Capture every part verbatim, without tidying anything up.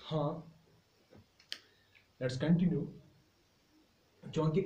हाँ, let's continue. क्योंकि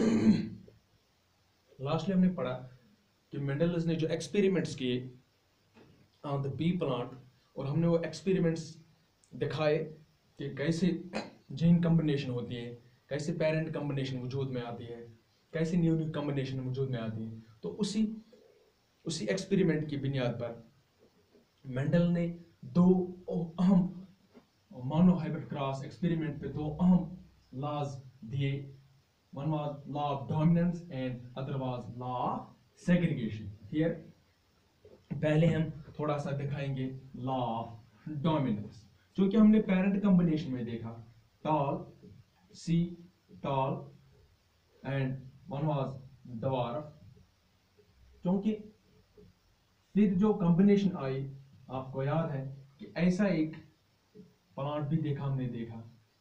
lastly हमने पढ़ा कि मेंडल्स ने जो एक्सपेरिमेंट्स किए ऑन द पी प्लांट, और हमने वो एक्सपेरिमेंट्स दिखाए कि कैसे जीन कम्बिनेशन होती है, कैसे पेरेंट कम्बिनेशन वजूद में आती है, कैसे न्यू न्यू कम्बिनेशन वजूद में आती है। तो उसी उसी एक्सपेरिमेंट की बुनियाद पर मेंडल ने दो अहम मोनोहाइब्रिड क्रॉस एक्सपेरिमेंट पे दो अहम लॉज दिए। One was law of dominance and other was law of segregation. Here पहले हम थोड़ा सा दिखाएंगे लॉ ऑफ डोमिनेंस, जो कि हमने पेरेंट कॉम्बिनेशन में देखा, टॉल सी tall and one was dwarf. क्योंकि फिर जो कॉम्बिनेशन आई, आपको याद है कि ऐसा एक प्लांट भी देखा हमने देखा,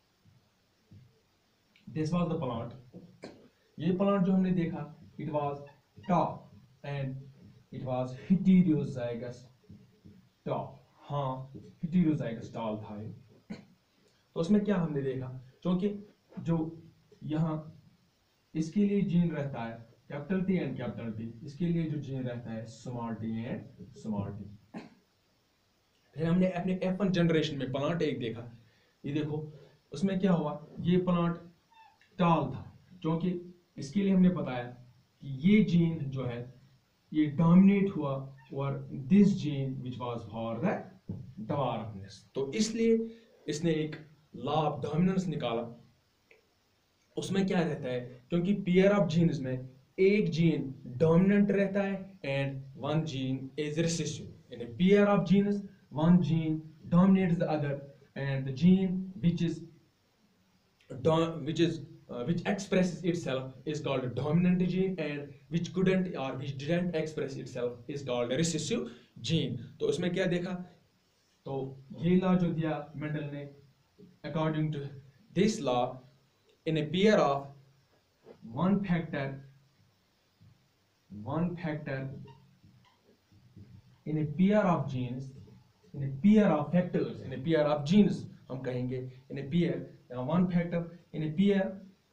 दिस वाज द प्लांट। ये प्लांट जो हमने देखा, it was tall and it was heterozygous tall. हाँ, हेटेरोजाइगस टॉल था ये। तो उसमें क्या हमने देखा, क्योंकि जो यहाँ इसके लिए जीन रहता है capital T and capital T, इसके लिए जो जीन रहता है small T and small T. फिर हमने अपने एफ वन जनरेशन में प्लांट एक देखा, ये देखो उसमें क्या हुआ, ये प्लांट टॉल था, क्योंकि इसके लिए हमने बताया कि ये जीन जो है ये डोमिनेट हुआ और this gene which was for the dwarfness. तो इसलिए इसने एक लॉ ऑफ डोमिनेंस निकाला। उसमें क्या रहता है, क्योंकि पेयर ऑफ जीन्स में एक जीन डोमिनेंट रहता है and one gene is recessive. In a pair of genes one gene dominates the other, and the gene which is which is uh, which expresses itself is called a dominant gene, and which couldn't or which didn't express itself is called a recessive gene. तो उसमें क्या देखा, तो ये law जो दिया Mendel ने, according to this law, in a pair of one factor one factor in a pair of genes, in a pair of factors, in a pair of genes हम कहेंगे, in a pair, now one factor in a pair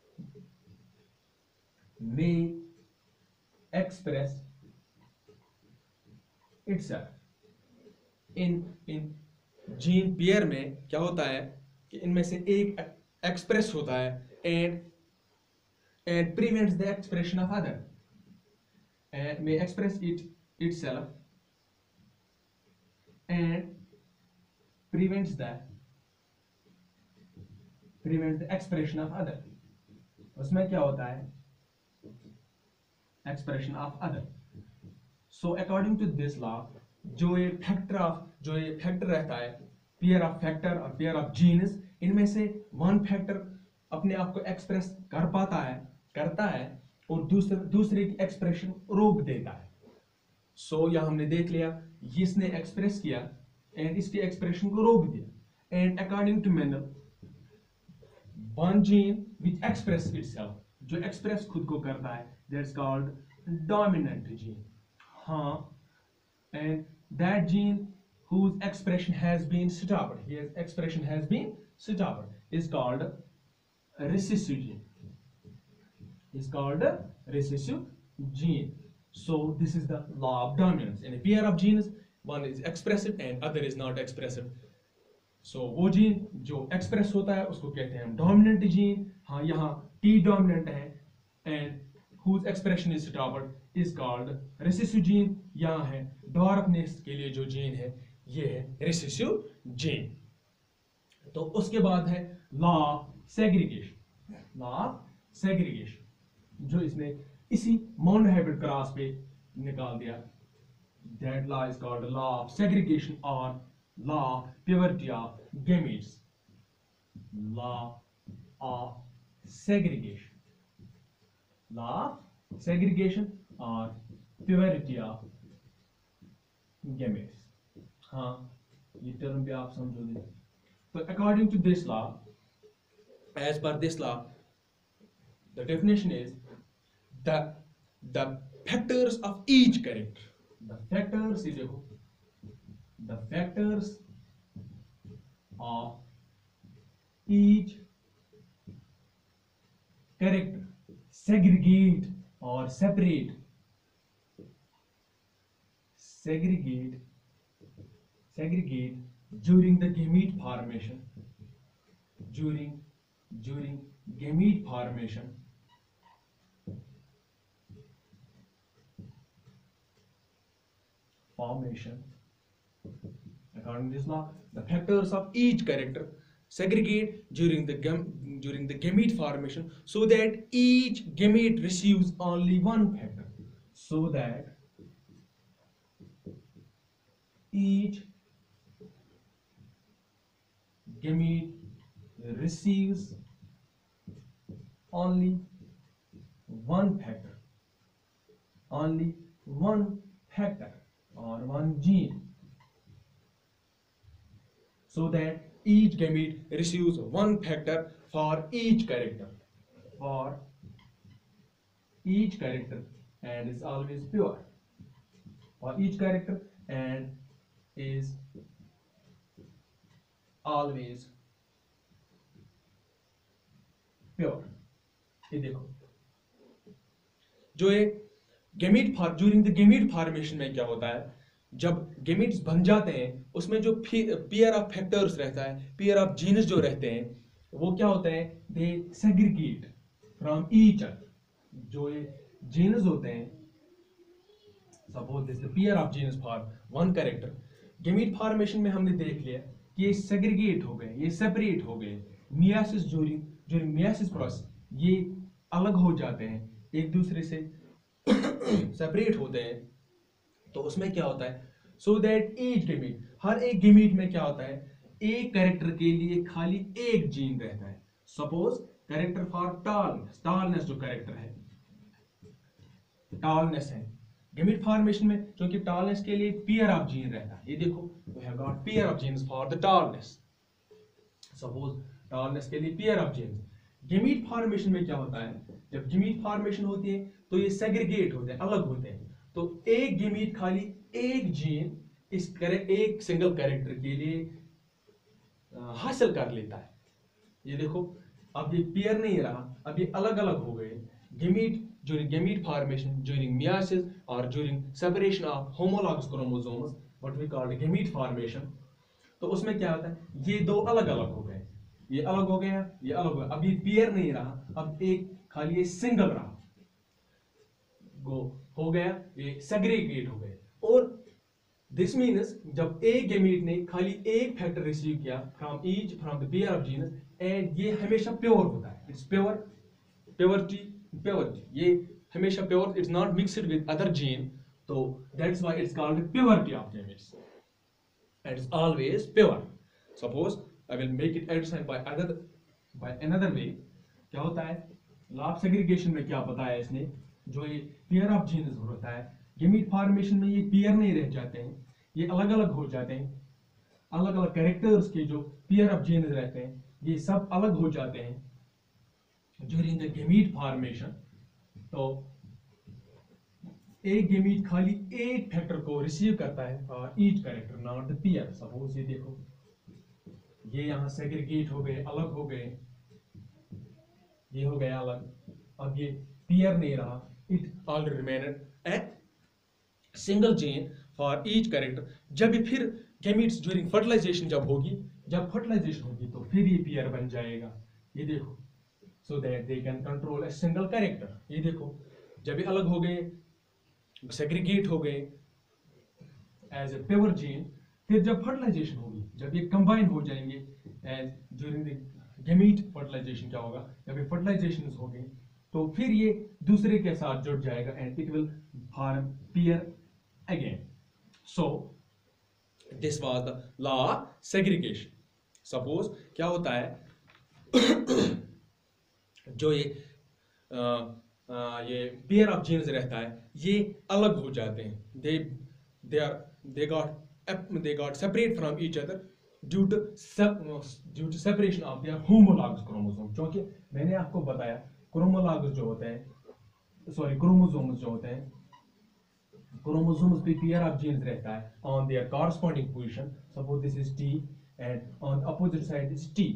may express itself. in in gene pair में क्या होता है कि इनमें से एक एक्सप्रेस होता है and and prevents the expression of other, and may express it itself and prevents the prevents the expression of other. उसमें क्या होता है, expression of other. So according to this law, जो ये factor of जो ये factor रहता है, pair of factor और pair of genes, इनमें से one factor अपने आप को express कर पाता है करता है और दूसरे दूसरे की expression रोक देता है। सो so, यहाँ हमने देख लिया, इसने एक्सप्रेस किया एंड इसके एक्सप्रेशन को रोक दिया, and according to Mendel one gene which express itself, जो एक्सप्रेस खुद को करता है, दैट्स कॉल्ड डोमिनेंट जीन। हाँ, and that gene whose expression has been stopped, his expression has been stopped, is called a recessive gene, is called a recessive gene. So this is the law of dominance. In a pair of genes, one is expressive and other is not expressive. So वो gene जो express होता है उसको कहते हैं dominant gene. हाँ, यहाँ T dominant है and whose expression is stopped is called recessive gene। यहाँ है डवार्फनेस के लिए जो जीन है ये है recessive जीन। तो उसके बाद है law of segregation, law of segregation जो इसने इसी मोनोहाइब्रिड क्रॉस पे निकाल दिया। That law is called law of segregation or law of purity of gametes. Law of segregation, law of segregation or purity of gametes. हाँ, ये term भी आप समझोगे। तो according to this law, as per this law, the definition is the the factors of each character, the factors is देखो the factors of each character segregate or separate segregate segregate during the gamete formation during during gamete formation formation according to this law. The factors of each character segregate during the gam during the gamete formation so that each gamete receives only one factor, so that each gamete receives only one factor only one factor or one gene, so that each gamete receives one factor for each character for each character and is always pure for each character and is always pure. ये देखो जो ये gamete for during the gamete formation में क्या होता है, जब gametes बन जाते हैं उसमें जो पेयर ऑफ फैक्टर्स रहता है, पेयर ऑफ जीन्स जो रहते हैं वो क्या होते हैं, they segregate from each other. जो ये जीन्स होते हैं, suppose this the pair of genes for one character, gamete formation में हमने देख लिया कि ये सेग्रीगेट हो गए, ये सेपरेट हो गए. Meiosis during during meiosis process ये अलग हो जाते हैं, एक दूसरे से सेपरेट होते हैं. तो उसमें क्या होता है, सो दैट ईच गेमीट, हर एक गेमीट में क्या होता है, एक कैरेक्टर के लिए खाली एक जीन रहता है. Suppose character for tallness, tallness जो कैरेक्टर है, टॉलनेस है गेमीट फॉर्मेशन में, क्योंकि टॉलनेस के लिए पेयर ऑफ जीन रहता है. ये देखो we have got pair of genes for the tallness. Suppose tallness के लिए pair of genes. Gamete formation में क्या होता है, जब गेमीट फॉर्मेशन होती है तो ये सेग्रीगेट होते हैं, अलग होते हैं. तो एक गेमीट खाली एक जीन इस करे एक सिंगल कैरेक्टर के लिए हासिल कर लेता है. ये देखो अब ये पेयर नहीं रहा, अब ये अलग अलग हो गए. Gamete during gamete formation, during meiosis or during separation of homologous chromosomes, what we call gamete formation. तो उसमें क्या होता है, ये दो अलग अलग हो गए, ये अलग हो गया, ये अलग हो गया. अब ये पेयर नहीं रहा, अब एक खाली ये सिंगल रहा, गो हो गया, ये सेग्रीगेट हो गए. और दिस मीन्स जब एक गेमीट ने खाली एक फैक्टर रिसीव किया from each from the pair of genes, and ये हमेशा प्योर होता है, इट्स प्योर, प्योरिटी प्योरिटी, ये हमेशा pure, it's not mixed with other gene. तो that's why it's called purity of gametes, it's always pure. Suppose I will make it understand by other by another way. क्या होता है, law of segregation में क्या बताया इसने, जो ये पेयर ऑफ जीन्स होता है, गेमीट फॉर्मेशन में ये पेयर नहीं रह जाते हैं, ये अलग अलग हो जाते हैं. अलग अलग कैरेक्टर्स के जो पेयर ऑफ जीन्स रहते हैं ये सब अलग हो जाते हैं ड्यूरिंग द गेमीट फॉर्मेशन. तो एक गेमीट खाली एक फैक्टर को रिसीव करता है for each character, not the pair. Suppose ये देखो ये यहां सेग्रीगेट हो गए, अलग हो गए, ये हो गया अलग, अब ये पेयर नहीं रहा, it already remained a single gene for each character. जब ये फिर गेमीट्स ड्यूरिंग फर्टिलाइजेशन जब होगी, जब फर्टिलाइजेशन होगी तो फिर ये पेयर बन जाएगा. ये देखो so that they can control a single character. ये देखो जब ये अलग हो गए, सेग्रीगेट हो गए as a pure gene, फिर जब फर्टिलाइजेशन होगी, जब ये कंबाइन हो जाएंगे as during the gamete fertilization, क्या होगा, जब ये फर्टिलाइजेशन हो गए तो फिर ये दूसरे के साथ जुड़ जाएगा and it will form pair again. So this was the law segregation. Suppose क्या होता है जो ये आ, आ, ये पेयर ऑफ जीन्स रहता है ये अलग हो जाते हैं, they they are they got they got separate from each other due to due to separation of their homologous chromosome. क्योंकि मैंने आपको बताया क्रोमोलॉगस जो होते हैं, सॉरी क्रोमोसोम्स जो होते हैं, क्रोमोसोम्स पे पेयर ऑफ जीन्स रहता है on their corresponding position. Suppose this is T and on opposite side is T.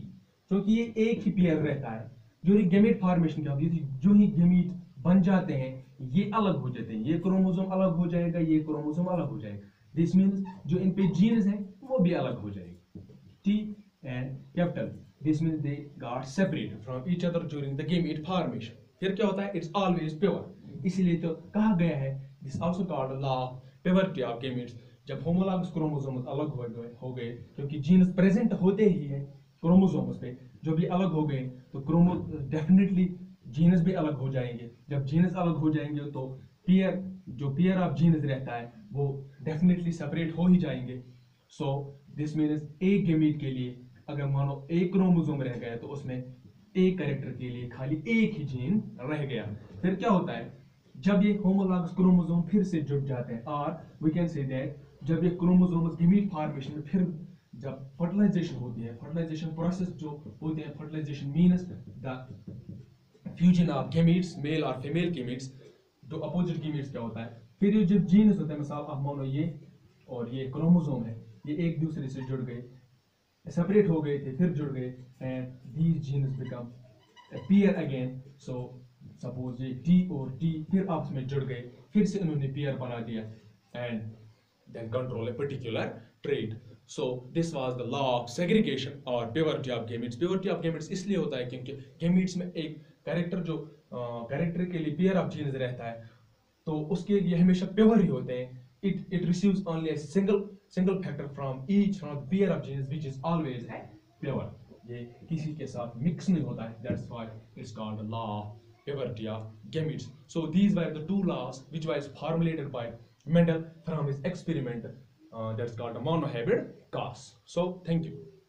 क्योंकि ये एक ही पेयर रहता है। जो ये गेमेट फॉर्मेशन क्या होती है, जो ही गेमेट बन जाते हैं ये अलग हो जाते हैं, ये क्रोमोसोम अलग हो जाएगा, ये क्रोमोसोम अलग हो जाएगा। दिस मीन्स जो इन पे जीन्स है वो भी अलग हो जाएगी। T and capital, this means they got separated from each other during the gamete formation। फिर क्या होता है, it's always pure, इसीलिए तो कहा गया है this also called law of purity of gametes। जब होमोलॉगस क्रोमोसोम्स अलग हो गए हो गए क्योंकि जीन्स प्रेजेंट होते ही है क्रोमोसोम्स पे, जो भी अलग हो गए तो क्रोमो डेफिनेटली जीनस भी अलग हो जाएंगे। जब जीनस अलग हो जाएंगे तो पेयर, जो पेयर ऑफ जीनस रहता है वो डेफिनेटली सेपरेट हो ही जाएंगे। सो दिस मीन्स एक गेमीट के लिए अगर मानो एक क्रोमोसोम रह गया तो उसमें एक कैरेक्टर के लिए खाली एक ही जीन रह गया। फिर क्या होता है, जब ये होमोलॉगस क्रोमोसोम फिर से जुड़ जाते हैं, और वी कैन से दैट जब ये क्रोमोसोम्स गेमीट फॉर्मेशन में फिर जब फर्टिलाइजेशन होती है, फर्टिलाइजेशन प्रोसेस जो होते हैं, fertilization means the fusion of gametes, male और फीमेल गेमीट्स, जो अपोजिट गेमीट्स क्या होता है, फिर ये जब जीन्स होता है, मिसाल आप मानो ये और ये क्रोमोसोम है, ये एक दूसरे से जुड़ गए, सेपरेट हो गए थे, फिर जुड़ गए, and these genes become pair again. So suppose ये टी और टी फिर आपस में जुड़ गए, फिर से इन्होंने पेयर बना दिया, and then control a particular trait. So this was the law of segregation और purity of gametes. Purity of gametes इसलिए होता है क्योंकि गेमीट्स में एक कैरेक्टर, जो कैरेक्टर uh, के लिए पेयर ऑफ जीन्स रहता है तो उसके लिए हमेशा प्योर ही होते हैं। it it receives only a single single factor from each from the pair of genes which is always a pure, ये किसी के साथ मिक्स नहीं होता है, that's why it's called the law of purity of gametes। So these were the two laws which was formulated by Mendel from his experiment uh, that's called the monohybrid cause। So thank you।